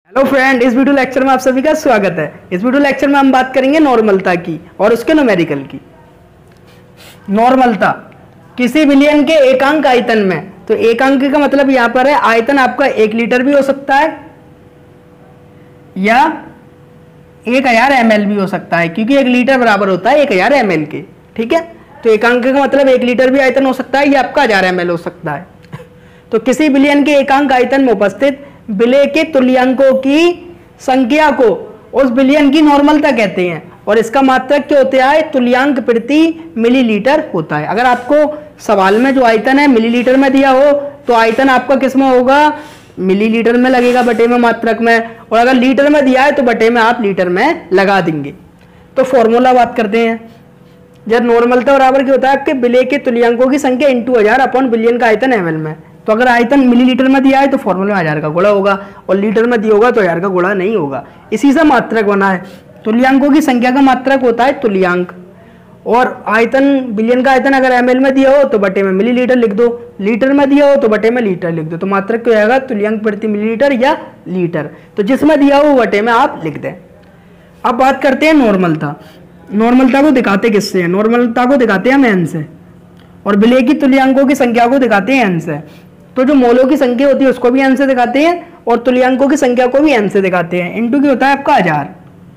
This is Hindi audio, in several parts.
हेलो फ्रेंड, इस वीडियो लेक्चर में आप सभी का स्वागत है। इस वीडियो लेक्चर में हम बात करेंगे नॉर्मलता की और उसके न्यूमेरिकल की। नॉर्मलता किसी विलयन के एकांक आयतन में, तो एकांक का मतलब यहां पर है आयतन आपका 1 लीटर भी हो सकता है या 1000 ml भी हो सकता है, क्योंकि 1 लीटर बराबर होता है 1000 ml के। ठीक है, तो एकांक का मतलब 1 लीटर भी आयतन हो सकता है या आपका 1000 ml हो सकता है। तो किसी विलयन के एकांक आयतन में उपस्थित विलय के तुल्यांकों की संख्या को उस विलयन की नॉर्मलता कहते हैं और इसका मात्रक क्या होता है? तुल्यांक प्रति मिलीलीटर होता है। अगर आपको सवाल में जो आयतन है मिलीलीटर में दिया हो तो आयतन आपका किस में होगा? मिलीलीटर में लगेगा बटे में मात्रक में, और अगर लीटर में दिया है तो बटे में आप लीटर में लगा देंगे। तो फॉर्मूला बात करते हैं। जब नॉर्मलता बराबर क्या होता है? आपके विलय के तुल्यांकों की संख्या इंटू 1000 अपॉन विलयन का आयतन ml में। तो अगर आयतन मिलीलीटर में दिया है तो फॉर्मूला में 1000 का गुणा होगा, और लीटर में दिया होगा तो 1000 का गुणा नहीं होगा। इसी से मात्रक बना है। तुल्यांकों की संख्या का मात्रक होता है तुल्यांक, और आयतन विलयन का आयतन अगर ml में दिया हो तो बटे में मिलीलीटर लिख दो, लीटर में दिया हो तो बटे में लीटर लिख दो। तो मात्रक क्या आएगा? तुल्यांक प्रति मिलीलीटर या लीटर। तो जिसमें दिया हो बटे में आप लिख दें। अब बात करते हैं नॉर्मलता। नॉर्मलता को दिखाते किससे हैं? नॉर्मलता को दिखाते हैं हम n से, और विलय की तुल्यांकों की संख्या को दिखाते हैं n से। तो जो मोलों की संख्या होती है उसको भी n से दिखाते हैं और तुल्यांकों की संख्या को भी n से दिखाते हैं। इंटू की होता है आपका 1000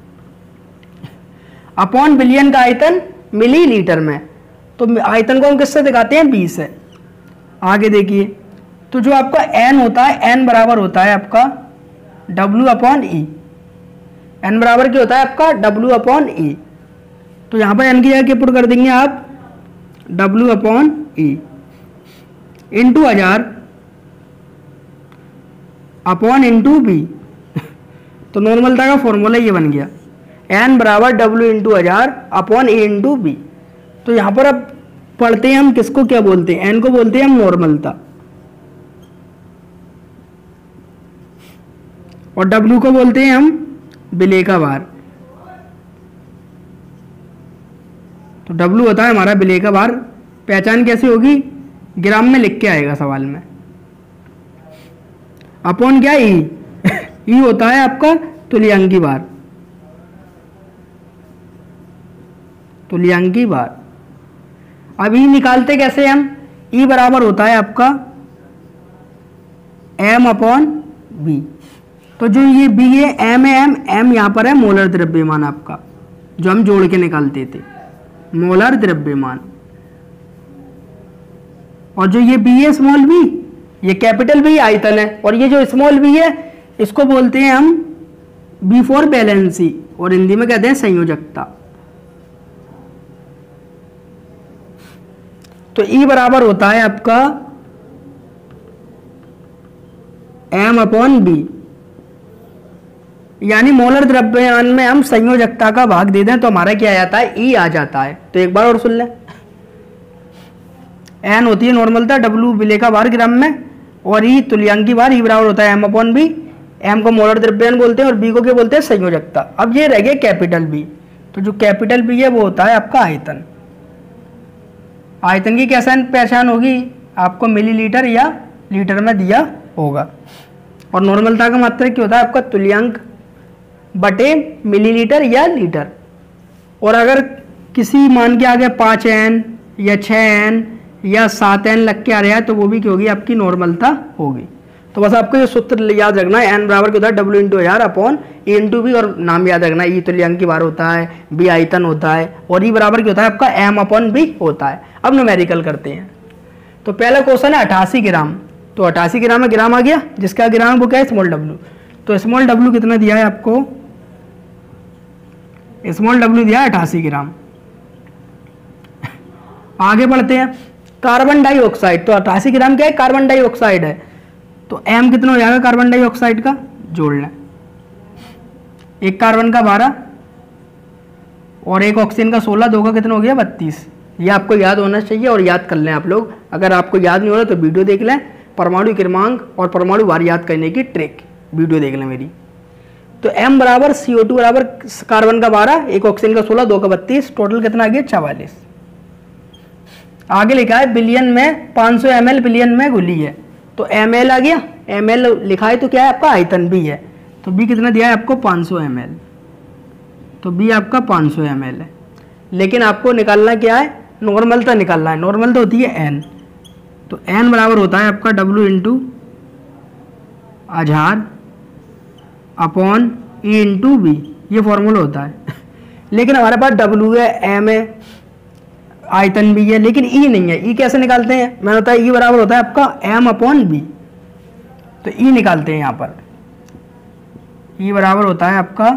अपॉन विलयन का आयतन मिलीलीटर में। तो आयतन को हम किससे दिखाते हैं? 20 से। आगे देखिए, तो जो आपका n होता है, n बराबर होता है आपका W अपॉन ई। n बराबर क्या होता है आपका? W upon E. तो यहां पर n की जगह क्या पुट कर देंगे आप? W upon E into 1000 upon into B. तो नॉर्मलता का फॉर्मूला ये बन गया, n बराबर W into 1000 upon A into B. तो यहां पर अब पढ़ते हैं हम किसको क्या बोलते हैं? n को बोलते हैं हम नॉर्मलता, और W को बोलते हैं हम विलय का भार। तो W होता है हमारा विलय का भार। पहचान कैसे होगी? ग्राम में लिख के आएगा सवाल में। अपॉन क्या? ई। ई होता है आपका तुल्यांकी भार। तुल्यांकी भार। अब ई निकालते कैसे हम? ई बराबर होता है आपका m अपॉन बी। तो जो ये बी है m है, m यहां पर है मोलर द्रव्यमान आपका, जो हम जोड़ के निकालते थे, मोलर द्रव्यमान। और जो ये बी है स्मॉल बी, ये कैपिटल बी आयतन है, और ये जो स्मॉल बी है इसको बोलते हैं हम बी फॉर बैलेंसी, और हिंदी में कहते हैं संयोजकता। तो ई बराबर होता है आपका m अपॉन बी, यानी मोलर द्रव्यमान में हम संयोजकता का भाग दे दें तो हमारा क्या आ जाता है? ई आ जाता है। तो एक बार और सुन लें। n होती है नॉर्मलता, W विलय का भार ग्राम में, और ई तुल्यांकी भार। ई बराबर होता है m अपॉन बी। m को मोलर द्रव्यमान बोलते हैं और b को क्या बोलते हैं? संयोजकता। अब ये रह गया कैपिटल B। तो जो कैपिटल B है वो होता है आपका आयतन। आयतन की कैसे पहचान होगी? आपको मिलीलीटर या लीटर में दिया होगा। और नॉर्मलता का मात्रक क्या होता है? आपका तुल्यांक बटे मिलीलीटर या लीटर। और अगर किसी मान के आगे 5n या 6n या 7n लग के आ रहा है तो वो भी क्या होगी? आपकी नॉर्मलता होगी। तो बस आपको ये सूत्र याद रखना है। n बराबर क्या होता है? W into 1000 upon A into B, और नाम याद रखना है। ई तुल्यांकी भार होता है, बी आयतन होता है, और ई बराबर क्या होता है आपका? m अपॉन बी होता है। अब न्यूमेरिकल करते हैं। तो पहला क्वेश्चन है 88 ग्राम। तो 88 ग्राम में ग्राम आ गया, जिसका ग्राम है वो क्या है? Small w। तो स्मॉल w कितना दिया है आपको? स्मॉल w दिया है 88 ग्राम। आगे बढ़ते हैं। कार्बन डाइऑक्साइड, तो 88 ग्राम क्या है? कार्बन डाइऑक्साइड है। तो m कितना हो जाएगा कार्बन डाइऑक्साइड का? जोड़ लें। एक कार्बन का 12 और एक ऑक्सीजन का 16, दो का कितना हो गया? 32। ये आपको याद होना चाहिए और याद कर लें आप लोग। अगर आपको याद नहीं हो रहा तो वीडियो देख लें, परमाणु क्रमांक और परमाणु भार याद करने की ट्रिक वीडियो देख लें मेरी। तो m बराबर CO2 बराबर कार्बन का 12, एक ऑक्सीजन का 16, दो का 32, टोटल कितना आ गया? 44। आगे लिखा है बिलियन में 500 ml बिलियन में घुली है। तो ml आ गया, ml लिखा है तो क्या है आपका? आयतन भी है। तो बी कितना दिया है आपको 500 ml, तो बी आपका 500 ml है। लेकिन आपको निकालना क्या है, नॉर्मलता निकालना है। नॉर्मलता होती है n, तो n बराबर होता है आपका W into 1000 upon E into B, ये फॉर्मूला होता है। लेकिन हमारे पास W है, M है, आयतन भी है, लेकिन E नहीं है। E कैसे निकालते हैं, मैंने होता है E बराबर होता है आपका M अपॉन बी, तो E निकालते हैं यहाँ पर। E बराबर होता है आपका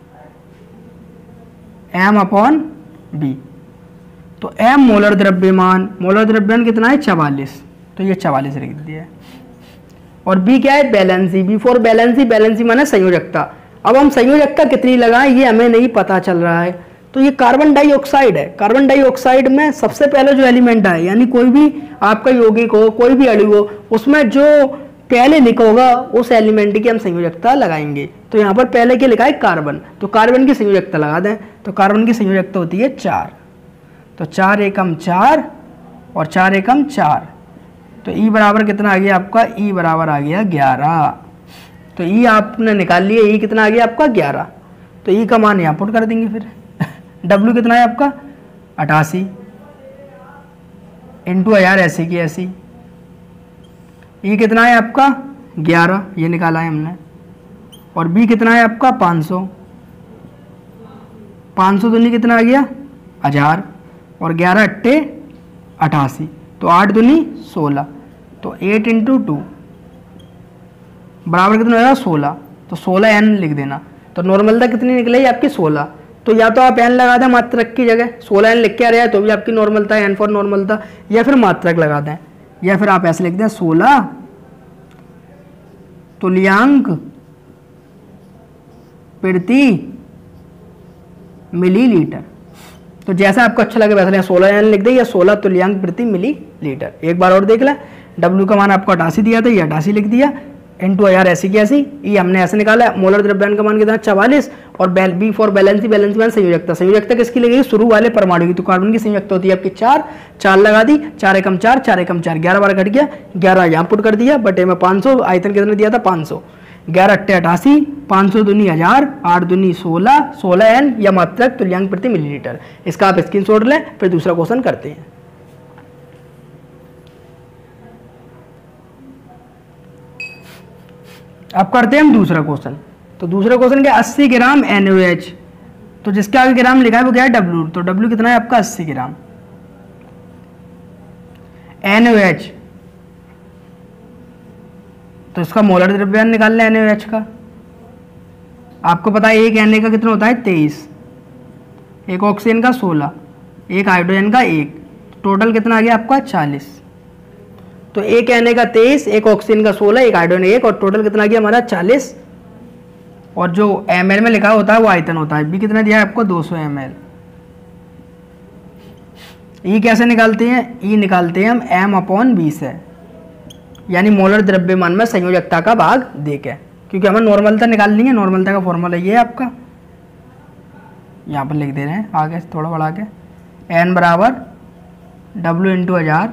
M अपॉन बी, तो M मोलर द्रव्यमान, मोलर द्रव्यमान कितना है 44, तो ये 44 लिख दिया है। और B क्या है, valency, B for valency, valency माने संयोजकता। अब हम संयोजकता कितनी लगाएं ये हमें नहीं पता चल रहा है, तो ये कार्बन डाइऑक्साइड है। कार्बन डाइऑक्साइड में सबसे पहले जो एलिमेंट है, यानी कोई भी आपका यौगिक हो, कोई भी अणु हो, उसमें जो पहले लिखा होगा उस एलिमेंट की हम संयोजकता लगाएंगे। तो यहाँ पर पहले क्या लिखा है, कार्बन, तो कार्बन की संयोजकता लगा दें। तो कार्बन की संयोजकता होती है 4, तो 4 एकम 4 और 4 एकम 4, तो E बराबर कितना आ गया आपका, E बराबर आ गया 11। तो E आपने निकाल लिया, E कितना आ गया आपका 11, तो E का मान यहाँ पुट कर देंगे। फिर W कितना है आपका 88 इंटू 1000 ऐसी की ऐसी, E कितना है आपका 11, ये निकाला है हमने। और B कितना है आपका 500, 500 दूनी कितना आ गया 1000, और 11 अट्टे 88, तो 8 दूनी 16, तो 8 इंटू 2 बराबर कितना होगा 16, तो 16 n लिख देना। तो नॉर्मलता कितनी निकलेगी आपकी 16, तो या तो आप n लगा दें मात्रक की जगह, 16 n लिख के आ रहा है तो भी आपकी नॉर्मलता है n फॉर नॉर्मलता, या फिर मात्रक लगा दें, या फिर आप ऐसे लिख दें 16 तुल्यांक प्रति मिलीलीटर। तो जैसा आपको अच्छा लगे वैसे 16 n लिख दे या 16 तुल्यांक प्रति मिलीलीटर। एक बार और देख लें, W का मान आपको 88 दिया था, ये 88 लिख दिया, इंटू 1000 ऐसी की ऐसी, E हमने ऐसे निकाला है। मोलर द्रव्यमान का मान कितना 44, और B फॉर बैलेंसी, बैलेंसी मान संयोजकता, संयोजकता किसकी लगेगी, शुरू वाले परमाणु की। तो कार्बन की संयोजकता होती है आपकी 4, 4 लगा दी, 4 एकम 4, 4 एकम 4, 11 बार कट गया, 11 यहाँ पुट कर दिया, बटे में 500, आयतन कितना दिया था 500, 11 अट्टे 88, 500 दूनी 1000, 8 दूनी 16, 16 n या मात्रक तुल्यांक प्रति मिलीलीटर। इसका आप स्क्रीनशॉट लें, फिर दूसरा क्वेश्चन करते हैं। अब करते हैं हम दूसरा क्वेश्चन। तो दूसरा क्वेश्चन क्या, 80 ग्राम NaOH, तो जिसके आगे ग्राम लिखा है वो क्या है W, तो W कितना है आपका 80 ग्राम। NaOH, तो इसका मोलर द्रव्यमान निकाल लें NaOH का। आपको पता है एक Na का कितना होता है 23, एक ऑक्सीजन का 16, एक हाइड्रोजन का 1, टोटल कितना आ गया आपका 40। तो एक Na का 23, एक ऑक्सीजन का 16, एक हाइड्रोजन 1, और टोटल कितना गया हमारा 40। और जो ml में लिखा होता है वो आयतन होता है। B कितना दिया है आपको 200 ml। E कैसे निकालते हैं, E निकालते हैं हम M अपॉन B से, यानी मोलर द्रव्यमान में संयोजकता का भाग देके, क्योंकि हमें नॉर्मलता निकालनी है। नॉर्मलता का फॉर्मूला ये है आपका, यहाँ पर लिख दे रहे हैं आगे थोड़ा बढ़ा के, N बराबर W into 1000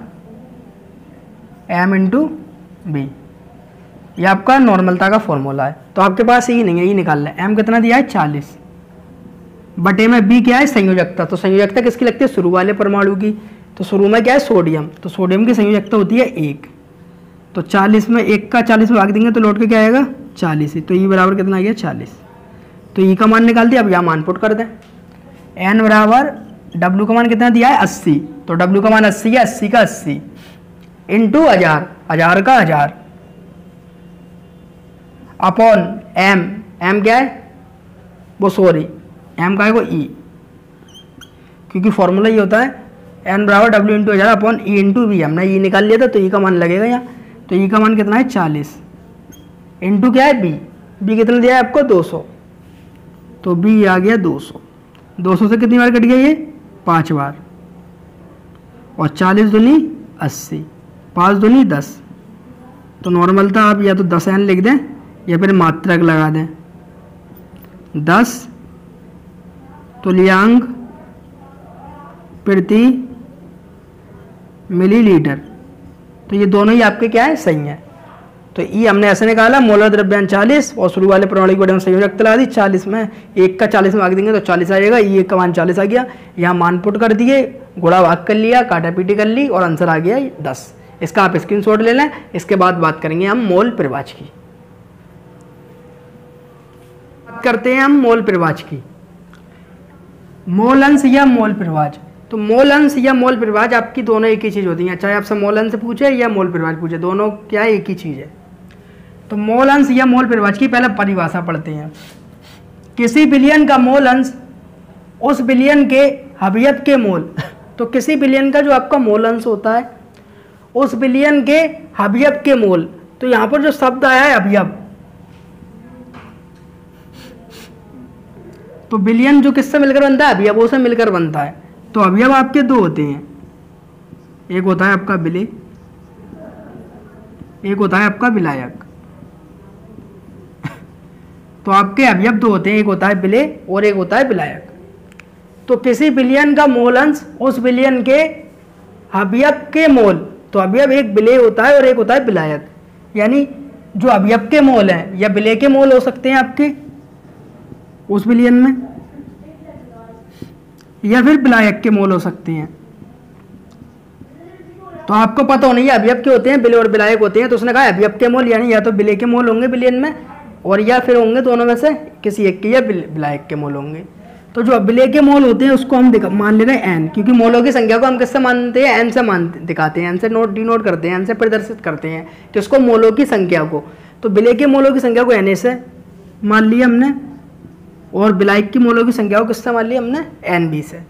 M into B, ये आपका नॉर्मलता का फॉर्मूला है। तो आपके पास ये नहीं है, ये निकाल लें। M कितना दिया है 40, बटे में B क्या है संयोजकता, तो संयोजकता किसकी लगती है, शुरू वाले परमाणु की। तो शुरू में क्या है सोडियम, तो सोडियम की संयोजकता होती है 1, तो 40 में 1 का 40 में भाग देंगे तो लौट के क्या आएगा 40 ही। तो E बराबर कितना आ गया 40, तो E का मान निकाल दिया। अब यहाँ मान पुट कर दें, N बराबर W का मान कितना दिया है 80, तो W का मान 80 है, 80 का 80 इंटू 1000, 1000 का 1000 अपॉन M क्या है वो, सॉरी M का है वो E, क्योंकि फॉर्मूला ये होता है N बराबर W into 1000 upon E into B. हमने E निकाल लिया था, तो E का मान लगेगा यहाँ। तो E का मान कितना है 40 इंटू क्या है B कितना दिया है आपको 200, तो B आ गया 200। 200 से कितनी बार कट गया ये 5 बार, और 40 दूनी 80, 5 दूनी 10, तो नॉर्मलता आप या तो 10 n लिख दें या फिर मात्रक लगा दें, 10 तुल्यांक प्रति मिलीलीटर। तो ये दोनों ही आपके क्या है सही है। तो ई हमने ऐसे निकाला, मोलर द्रव्यमान 40 और शुरू वाले प्रणाली को संयोजकता लगा दी 40 में, 1 का 40 में भाग देंगे तो 40 आ जाएगा। ई 1 का मान 40 आ गया, यहाँ मान पुट कर दिए, गुणा भाग कर लिया, काटा पीटी कर ली और आंसर आ गया 10। इसका आप स्क्रीनशॉट ले लें। इसके बाद बात करेंगे हम मोल परिवाज की। बात करते हैं हम मोल परिवाज की। मोल अंश या मोल परिवाज। तो मोल अंश या मोल परिवाज आपकी दोनों एक ही चीज़ होती हैं, चाहे आपसे मोल अंश पूछे या मोल परिवाज पूछे, दोनों क्या है, एक ही चीज़ है। तो मोल अंश या मोल परिवाज की पहले परिभाषा पढ़ते हैं। किसी विलयन का मोल अंश उस विलयन के अवयव के मोल, तो किसी विलयन का जो आपका मोल अंश होता है उस विलयन के अवयव के मोल। तो यहाँ पर जो शब्द आया है अवयव, तो विलयन जो किससे मिलकर बनता है, अवयवों से मिलकर बनता है। तो अवयव आपके दो होते हैं, एक होता है आपका विलेय, एक होता है आपका विलायक। तो आपके अवयव दो होते हैं, एक होता है विलेय और एक होता है विलायक। तो किसी विलयन का मोल अंश उस विलयन के अवयव के मोल, तो अवयव एक विलेय होता है और एक होता है विलायक। यानी जो अवयव के मोल हैं या विलेय के मोल हो सकते हैं आपके उस विलयन में, या फिर विलायक के मोल हो सकते हैं। तो आपको पता होना, ये अवयव के होते हैं, विलेय और विलायक होते हैं। तो उसने कहा अवयव के मोल, यानी या तो विलेय के मोल होंगे विलयन में और या फिर होंगे दोनों में से किसी एक के, या विलायक के मोल होंगे। तो जो विलेय के मोल होते हैं उसको हम मान ले रहे हैं एन, क्योंकि मोलों की संख्या को हम किससे मानते हैं, एन से दिखाते हैं, एन से डिनोट करते हैं, एन से प्रदर्शित करते हैं किसको, मोलों की संख्या को। तो विलेय के मोलों की संख्या को एन से मान लिया हमने और विलायक की मोलों की संख्या को किससे मान लिया हमने, एन बी से।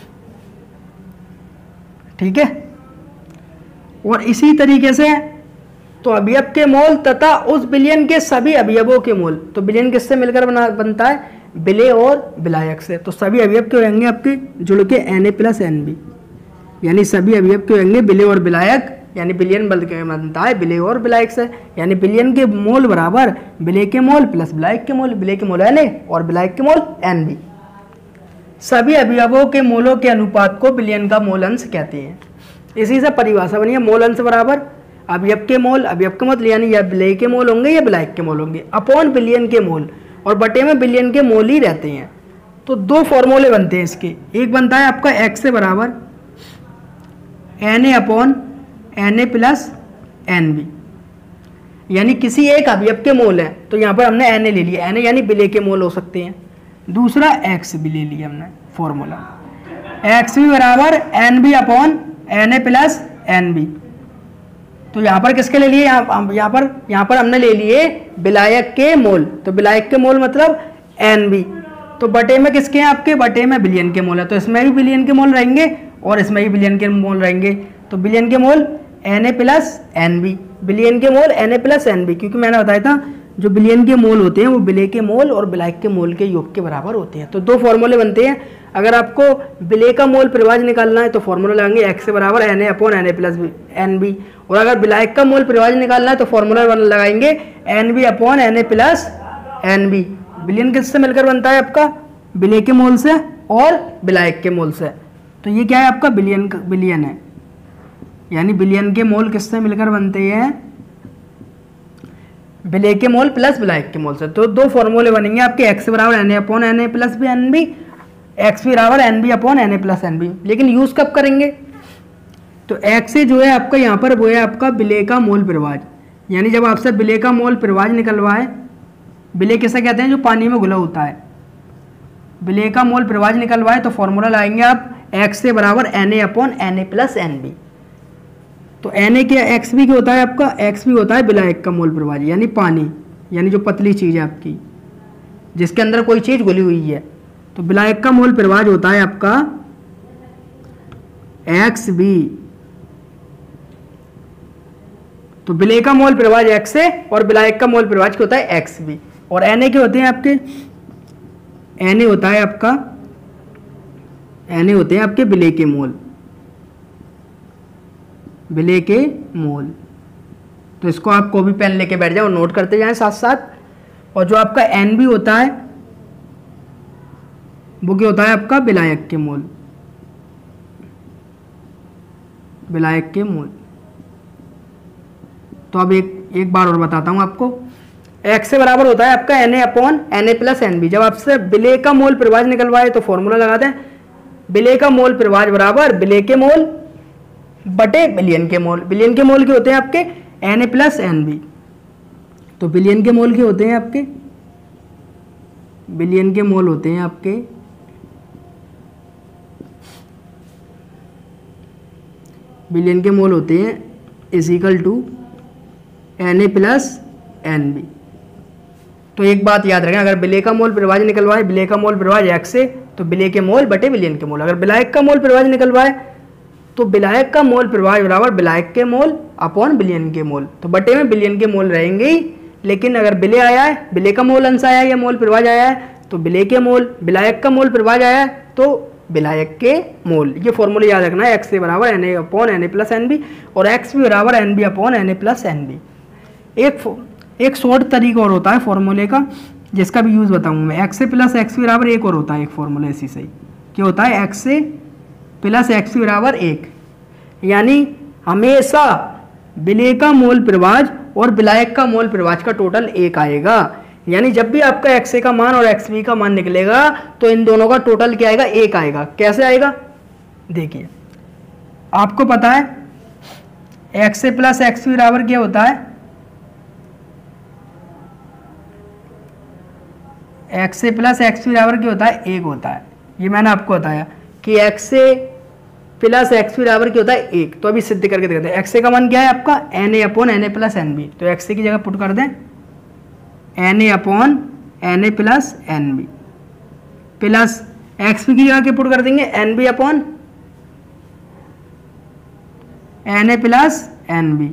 ठीक है। और इसी तरीके से तो अवयव के मोल तथा उस विलयन के सभी अवयवों के मोल, तो विलयन किससे मिलकर बनता है, विलेय और विलायक से। तो सभी अवयव के होंगे आपके जुड़ के Na प्लस NB, यानी सभी अवयव के होंगे विलेय और विलायक, यानी विलयन बनता है विलेय और विलायक से। यानी विलयन के मोल बराबर विलेय के मोल प्लस विलायक के मोल, विलेय के मोल Na और विलायक के मोल NB। सभी अवयवों के मोलों के अनुपात को विलयन का मोल अंश कहते हैं। इसी से परिभाषा बनी है, मोल अंश बराबर अवयव के मोल यानी या विलेय के मोल होंगे या विलायक के मोल होंगे अपॉन विलयन के मोल, और बटे में विलयन के मोल ही रहते हैं। तो दो फॉर्मूले बनते हैं इसके, एक बनता है आपका x से बराबर Na upon Na plus NB, यानी किसी एक अवयव के मोल है। तो यहाँ पर हमने Na ले लिया, Na यानी विलेय के मोल हो सकते हैं। दूसरा x भी ले लिया हमने फॉर्मूला, x भी बराबर NB upon Na plus NB। तो यहाँ पर किसके ले लिए, यहाँ पर हमने ले लिए विलायक के मोल। तो विलायक के मोल मतलब NB, तो बटे में किसके हैं आपके, बटे में विलयन के मोल है। तो इसमें भी विलयन के मोल रहेंगे और इसमें भी विलयन के मोल रहेंगे। तो विलयन के मोल Na प्लस NB, विलयन के मोल Na प्लस NB, क्योंकि मैंने बताया था जो विलयन के मोल होते हैं वो विलेय के मोल और विलायक के मोल के योग के बराबर होते हैं। तो दो फॉर्मूले बनते हैं। अगर आपको विलेय का मोल परिवाज निकालना है तो फॉर्मूला लगाएंगे x से बराबर Na upon Na plus NB, और अगर विलायक का मोल परिवाज निकालना है तो फॉर्मूला लगाएंगे NB upon Na plus NB। विलयन किससे मिलकर बनता है आपका, विलेय के मोल से और विलायक के मोल से। तो ये क्या है आपका विलयन है, यानी विलयन के मोल किससे मिलकर बनते हैं, विलेय के मोल प्लस विलायक के मोल से। तो दो फॉर्मूले बनेंगे आपके, x बराबर Na upon Na plus NB, x बराबर NB upon Na plus NB। लेकिन यूज कब करेंगे, तो x जो है आपका यहाँ पर वो है आपका विलेय का मोल परिवाज, यानी जब आपसे विलेय का मोल परिवाज निकलवाए, विलेय किसे कहते हैं जो पानी में घुला होता है, विलेय का मोल परिवाज निकलवाए तो फॉर्मूला लाएंगे आप x से बराबर Na upon Na plus NB। तो Na के x भी क्या होता है आपका, x भी होता है विलायक का मोल परिवाज, यानी पानी, यानी जो पतली चीज़ है आपकी जिसके अंदर कोई चीज़ घुली हुई है। तो विलायक का मोल परिवाज होता है आपका XB। तो विलेय का मोल परिवाज x है और विलायक का मोल परिवाज क्या होता है XB। और Na के होते हैं आपके, Na होता है आपका, Na होते हैं आपके विलेय के मोल, विलेय के मोल। तो इसको आप कॉपी पेन लेके बैठ जाओ, नोट करते जाएं साथ साथ। और जो आपका NB होता है वो क्या होता है आपका विलायक के मोल, विलायक के मोल। तो अब एक एक बार और बताता हूँ आपको। एक्स से बराबर होता है आपका Na upon Na plus NB। जब आपसे विलेय का मोल प्रवाह निकलवाए तो फॉर्मूला लगाते हैं, विलेय का मोल प्रवाह बराबर विलेय के मोल बटे विलयन के मोल। विलयन के मोल के होते हैं आपके Na प्लस NB, तो विलयन के मोल के होते हैं आपके, विलयन के मोल होते हैं आपके विलयन के मोल होते हैं is equal to Na plus NB। तो एक बात याद रखें, अगर विलेय का मोल प्रवाह निकलवाए, विलेय का मोल प्रवाह x से, तो विलेय के मोल बटे विलयन के मोल। अगर विलायक का मोल प्रवाह निकलवाए तो विलायक का मोल प्रवाह बराबर विलायक के मोल अपॉन विलयन के मोल, तो बटे में विलयन के मोल रहेंगे ही। लेकिन अगर विलेय आया है, विलेय का मोल अंश आया है या मोल प्रवाह आया है, तो विलेय के मोल, विलायक का मोल प्रवाह आया है तो विलायक के मोल। ये फॉर्मूला याद रखना है, x से बराबर Na upon Na plus NB और x भी बराबर NB upon Na plus NB। एक शॉर्ट तरीका और होता है फॉर्मूले का, जिसका भी यूज़ बताऊंगा मैं। x से प्लस x बराबर 1 और होता है एक फॉर्मूला इसी से ही, क्या होता है x से प्लस x बराबर 1, यानी हमेशा विलेय का मोल प्रवाह और विलायक का मोल प्रवाह का टोटल 1 आएगा। यानी जब भी आपका XA का मान और XB का मान निकलेगा तो इन दोनों का टोटल क्या आएगा, 1 आएगा। कैसे आएगा देखिए, आपको पता है x से प्लस x बराबर क्या होता है, x से प्लस x बराबर क्या होता है, 1 होता है। ये मैंने आपको बताया कि x से प्लस x बराबर क्या होता है, 1। तो अभी सिद्ध करके देखते हैं। XA का मान क्या है आपका Na upon Na plus NB, तो XA की जगह पुट कर दें Na upon Na plus NB plus XB की जगह के पुट कर देंगे NB upon Na plus NB।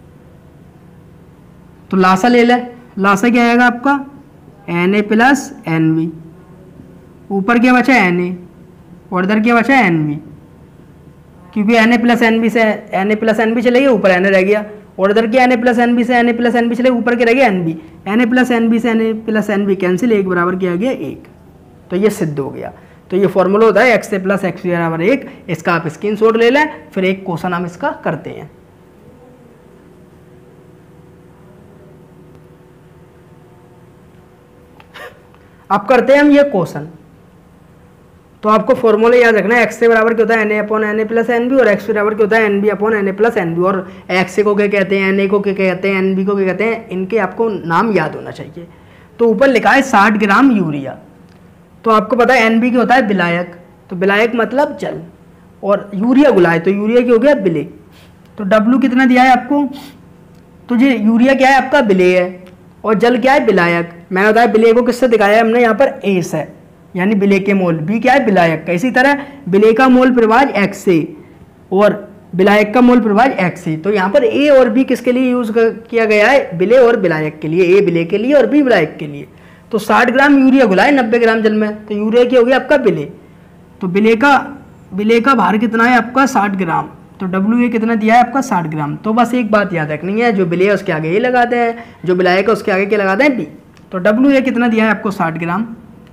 तो लासा ले लें, लासा क्या आएगा आपका Na प्लस NB, ऊपर क्या बचा Na और इधर क्या बचा NB, क्योंकि Na प्लस NB से Na प्लस NB चले गए, ऊपर Na रह गया, और इधर क्या Na प्लस NB से Na प्लस NB चले, ऊपर क्या रह गया NB। Na प्लस NB से Na प्लस NB कैंसिल, 1 बराबर क्या आ गया 1। तो ये सिद्ध हो गया। तो ये फॉर्मूला होता है x से प्लस x बराबर 1। इसका आप स्क्रीनशॉट ले लें, फिर एक क्वेश्चन हम इसका करते हैं। अब करते हैं हम ये क्वेश्चन। तो आपको फॉर्मूला याद रखना है, x से बराबर क्या होता है Na upon Na plus NB और x बराबर क्या होता है NB upon Na plus NB। और x को क्या कहते हैं, Na को क्या कहते हैं, NB को क्या कहते हैं, इनके आपको नाम याद होना चाहिए। तो ऊपर लिखा है 60 ग्राम यूरिया, तो आपको पता है NB क्या होता है विलायक, तो विलायक मतलब जल, और यूरिया गुलाय, तो यूरिया क्या हो गया विलेय। तो W कितना दिया है आपको, तो ये यूरिया क्या है आपका विलेय है और जल क्या है विलायक। मैंने बताया विलेय को किससे दिखाया है हमने, यहाँ पर A से, यानी विलेय के मोल, B क्या है विलायक का। इसी तरह विलेय का मोल प्रवाह XA और विलायक का मोल प्रवाह XC। तो यहाँ पर A और B किसके लिए यूज किया गया है, विलेय और विलायक के लिए, A विलेय के लिए और B विलायक के लिए। तो 60 ग्राम यूरिया घुलाए 90 ग्राम जल में, तो यूरिया क्या हो गया आपका विलेय। तो विलेय का भार कितना है आपका 60 ग्राम, तो WA कितना दिया है आपका 60 ग्राम। तो बस एक बात याद रखनी है, जो विलेय है उसके आगे A लगाते हैं, जो विलायक है उसके आगे क्या लगाते हैं B। तो WA कितना दिया है आपको 60 ग्राम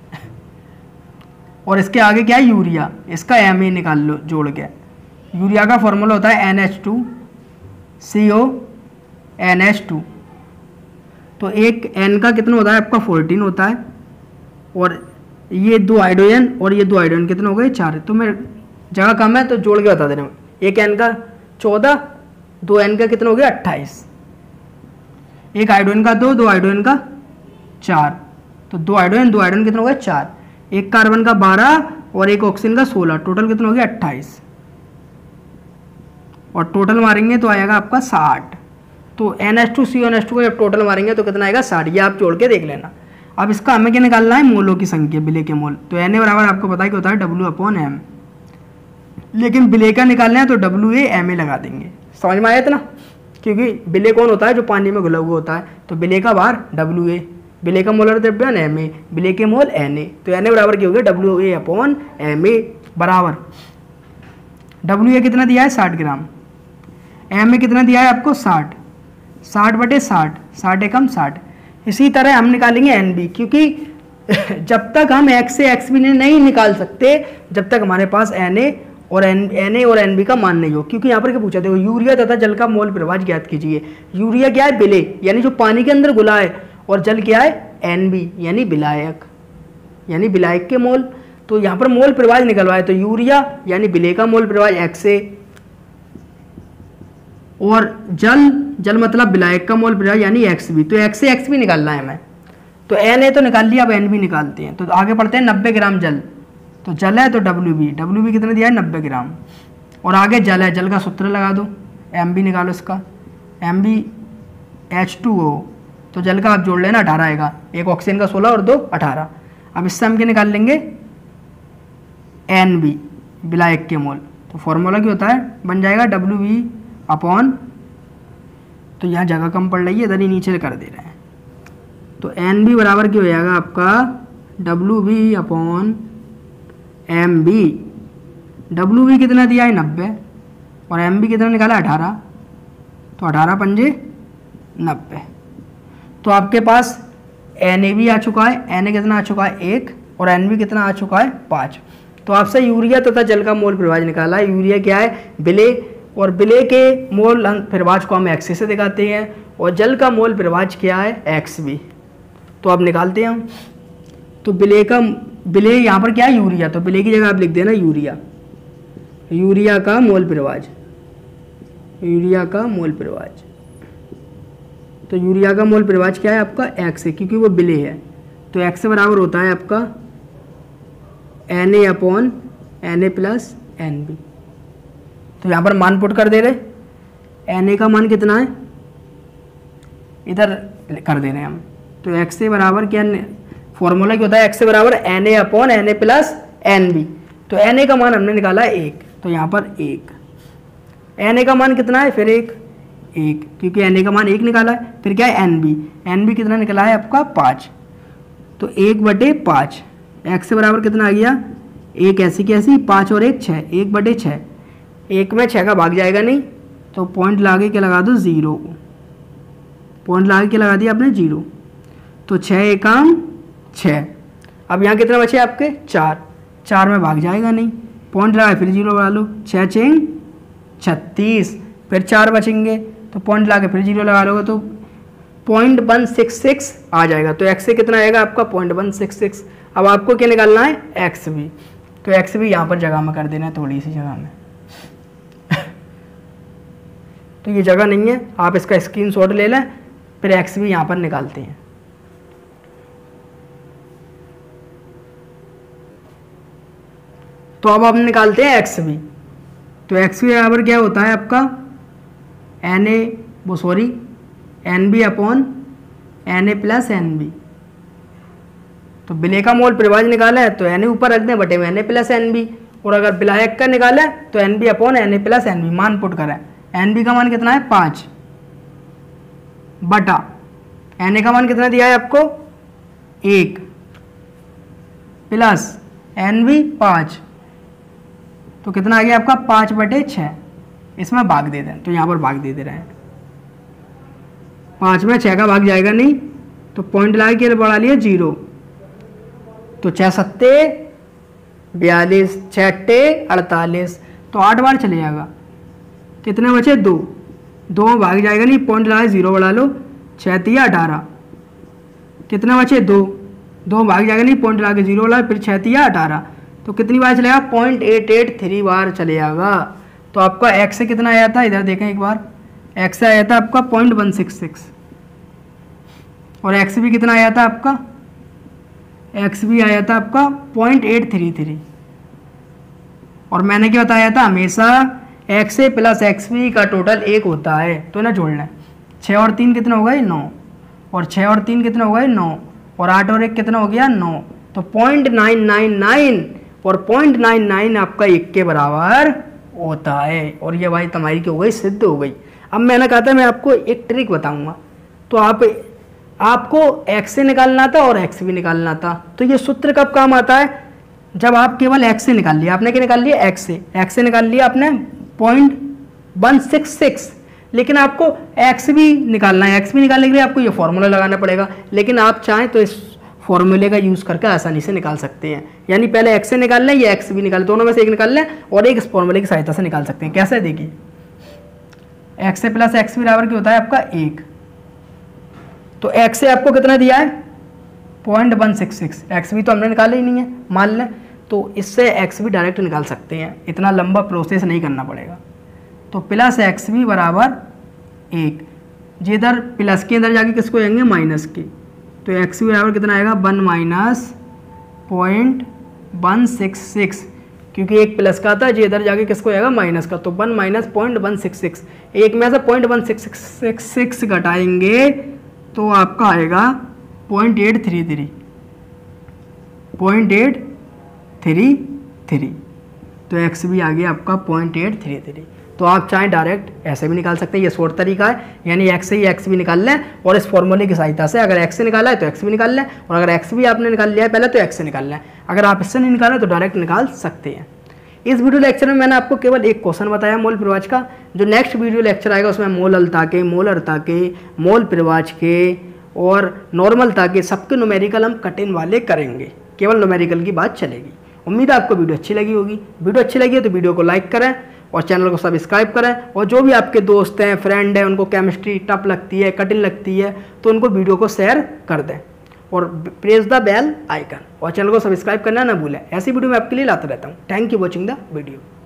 और इसके आगे क्या है यूरिया, इसका Ma निकाल लो जोड़ के। यूरिया का फॉर्मूला होता है NH2CO NH2। तो एक N का कितना होता है आपका 14 होता है, और ये 2 हाइड्रोजन और ये 2 हाइड्रोजन कितना हो गए 4। तो मैं जगह कम है तो जोड़ के बता दे रहा हूँ, एक N का 14, 2 N का कितना हो गया 28, एक हाइड्रोजन का 2 हाइड्रोजन का 4, तो 2 हाइड्रोजन कितना हो गया 4, एक कार्बन का 12 और एक ऑक्सीजन का 16, टोटल कितना हो गया 28, और टोटल मारेंगे तो आएगा आपका 60। तो NH2CO NH2 का जब टोटल मारेंगे तो कितना आएगा 60, ये आप जोड़ के देख लेना। अब इसका हमें क्या निकालना है, मोलों की संख्या, विलेय के मोल। तो Na बराबर आपको पता है कि होता है W अपॉन M, लेकिन विलेय का निकालना है तो WA Ma लगा देंगे। समझ में आया इतना, क्योंकि विलेय कौन होता है, जो पानी में घुला हुआ होता है। तो विलेय का भार WA, विलेय का मोलर द्रव्यमान Ma, विलेय के मोल Na। तो Na बराबर क्या हो गया WA अपॉन Ma बराबर WA कितना दिया है 60 ग्राम, Ma कितना दिया है आपको 60, 60 बटे 60, 60 एकम 60। इसी तरह हम निकालेंगे NB, क्योंकि जब तक हम X से XB नहीं निकाल सकते जब तक हमारे पास Na और Na और Nb का मान नहीं हो, क्योंकि यहाँ पर क्या पूछा, देखो यूरिया तथा जल का मोल प्रवाह ज्ञात कीजिए। यूरिया क्या है, विलेय यानी जो पानी के अंदर घुला है, और जल क्या है, Nb यानी विलायक, यानी विलायक के मोल। तो यहाँ पर मोल प्रवाह निकलवाए तो यूरिया यानी विलेय का मोल प्रवाह XA, और जल मतलब विलायक का मोल प्रवाह यानी XB। तो XA XB निकालना है हमें, तो Na तो निकाल लिया, अब Nb निकालते हैं। तो आगे पढ़ते हैं 90 ग्राम जल, तो जल है तो WB कितना दिया है 90 ग्राम, और आगे जल है, जल का सूत्र लगा दो, Mb निकालो इसका, Mb H2O, तो जल का आप जोड़ लेना 18 आएगा, एक ऑक्सीजन का 16 और 2 18। अब इससे हम क्या निकाल लेंगे, Nb विलायक के मोल। तो फॉर्मूला क्या होता है, बन जाएगा WB अपॉन, तो यहाँ जगह कम पड़ रही है, इधर ही नीचे कर दे रहे हैं, तो Nb बराबर क्या हो जाएगा आपका WB अपॉन MB। WB कितना दिया है 90, और MB कितना निकाला 18, तो 18 पंजे 90। तो आपके पास Na भी आ चुका है, Na कितना आ चुका है 1, और Nb कितना आ चुका है 5। तो आपसे यूरिया तथा जल का मोल प्रवाह निकाला। यूरिया क्या है, विलेय, और विलेय के मोल प्रवाह को हम XA से दिखाते हैं, और जल का मोल प्रवाह क्या है XB। तो आप निकालते हैं हम, तो विलेय यहाँ पर क्या है यूरिया, तो विलेय की जगह आप लिख देना यूरिया, यूरिया का मोल प्रवाह, यूरिया का मोल प्रवाह। तो यूरिया का मोल प्रवाह क्या है आपका XA, क्योंकि वो विलेय है, तो XA बराबर होता है आपका Na upon Na plus Nb। तो यहाँ पर मान पुट कर दे रहे, Na का मान कितना है, इधर कर दे रहे हैं हम। तो XA बराबर क्या, फॉर्मूला क्या होता है, XA बराबर Na upon Na plus Nb। तो Na का मान हमने निकाला है 1, तो यहाँ पर 1, Na का मान कितना है फिर 1, क्योंकि Na का मान 1 निकाला है। फिर क्या है Nb कितना निकला है आपका 5, तो 1/5। XA बराबर कितना आ गया, 1 ऐसी की ऐसी, 5 और 1 6, 1/6। 1 में 6 का भाग जाएगा नहीं, तो पॉइंट लागे के लगा दो 0, पॉइंट लागे के लगा दिया आपने 0, तो 6 एकम 6। अब यहाँ कितना बचे आपके 4 में भाग जाएगा नहीं, पॉइंट लगाए फिर 0 लगा लो, 6 6 36, फिर 4 बचेंगे, तो पॉइंट लगा के फिर 0 लगा लोगे तो 0.166 आ जाएगा। तो XA कितना आएगा आपका 0.166। अब आपको क्या निकालना है XB, तो XB यहाँ पर जगह में कर देना है, थोड़ी सी जगह में तो ये जगह नहीं है, आप इसका स्क्रीनशॉट ले लें, फिर XB यहाँ पर निकालते हैं। तो अब हम निकालते हैं XB। तो XB बराबर क्या होता है आपका NB upon Na plus Nb। तो विलेय का मोल प्रवाह निकाला है तो Na ऊपर रख दें बटे में Na प्लस Nb, और अगर विलायक का निकाला है तो Nb upon Na plus Nb। मान पुट करें, Nb का मान कितना है 5 बटा Na का मान कितना दिया है आपको 1 प्लस Nb 5, तो कितना आ गया आपका 5/6। इसमें भाग दे दें, तो यहाँ पर भाग दे रहे हैं, 5 में 6 का भाग जाएगा नहीं, तो पॉइंट लगा के बढ़ा लिया 0, तो 6 7 42, 6 8 48, तो 8 बार चले जाएगा। कितने बचे 2 में भाग जाएगा नहीं, पॉइंट लगा 0 बढ़ा लो, 6 3 18, कितने बचे 2 में भाग जाएगा नहीं, पॉइंट लगा के 0 बढ़ा, फिर 6 3 18, तो कितनी बार चलेगा 0.883 बार चले जाएगा। तो आपका XA कितना आया था, इधर देखें एक बार, XA आया था आपका 0.166, और XB कितना आया था आपका, XB आया था आपका 0.833। और मैंने क्या बताया था, हमेशा XA प्लस XB का टोटल 1 होता है, तो ना जोड़ना है। 6 और 3 कितना हो गए 9, और 6 और 3 कितना हो गए 9, और 8 और 1 कितना हो गया 9, तो 0.999, और 0.99 आपका 1 के बराबर होता है। और ये भाई तुम्हारी क्या हो गई, सिद्ध हो गई। अब मैंने कहा था मैं आपको एक ट्रिक बताऊंगा, तो आपको XA निकालना था और XB निकालना था। तो ये सूत्र कब काम आता है, जब आप केवल XA निकाल लिया, आपने क्या निकाल लिया XA निकाल लिया आपने 0.166, लेकिन आपको XB निकालना है। XB निकालने के लिए आपको ये फॉर्मूला लगाना पड़ेगा, लेकिन आप चाहें तो इस फॉर्मूले का यूज़ करके आसानी से निकाल सकते हैं। यानी पहले एक्स से निकाल लें या एक्स भी निकाल लें, दोनों में से एक निकाल लें और एक इस फॉर्मूले की सहायता से निकाल सकते हैं। कैसे देखिए, एक्स से प्लस एक्स बराबर क्या होता है आपका 1। तो एक्स से आपको कितना दिया है 0.166, एक्स भी तो हमने निकाला ही नहीं है मान लें, तो इससे एक्स भी डायरेक्ट निकाल सकते हैं, इतना लंबा प्रोसेस नहीं करना पड़ेगा। तो प्लस एक्स भी बराबर 1, जी इधर प्लस के अंदर जाके किसको आएंगे माइनस के, तो एक्स बराबर कितना आएगा 1 माइनस 0.166, क्योंकि एक प्लस का था, जी इधर जाके किसको आएगा माइनस का, तो 1 माइनस 0.166, एक में से 0.166 घटाएंगे तो आपका आएगा 0.833, 0.833, तो एक्स भी आ गया आपका 0.833। तो आप चाहें डायरेक्ट ऐसे भी निकाल सकते हैं, ये शॉर्ट तरीका है, यानी एक्स से ही एक्स भी निकाल लें और इस फॉर्मूले की सहायता से अगर एक्स से निकाला है तो एक्स भी निकाल लें, और अगर एक्स भी आपने निकाल लिया है पहले तो एक्स से निकाल लें, अगर आप इससे नहीं निकालें तो डायरेक्ट निकाल सकते हैं। इस वीडियो लेक्चर में मैंने आपको केवल एक क्वेश्चन बताया मोल प्रवाच का, जो नेक्स्ट वीडियो लेक्चर आएगा उसमें मोल अल्ता के, मोल अर्ता के, मोल प्रवाच के और नॉर्मलता के सबके न्यूमेरिकल हम कटिंग वाले करेंगे, केवल न्यूमेरिकल की बात चलेगी। उम्मीद है आपको वीडियो अच्छी लगी होगी। वीडियो अच्छी लगी है तो वीडियो को लाइक करें और चैनल को सब्सक्राइब करें, और जो भी आपके दोस्त हैं, फ्रेंड हैं, उनको केमिस्ट्री टफ लगती है, कठिन लगती है, तो उनको वीडियो को शेयर कर दें और प्रेस द बेल आइकन, और चैनल को सब्सक्राइब करना ना भूलें। ऐसी वीडियो मैं आपके लिए लाता रहता हूँ। Thank you watching the video.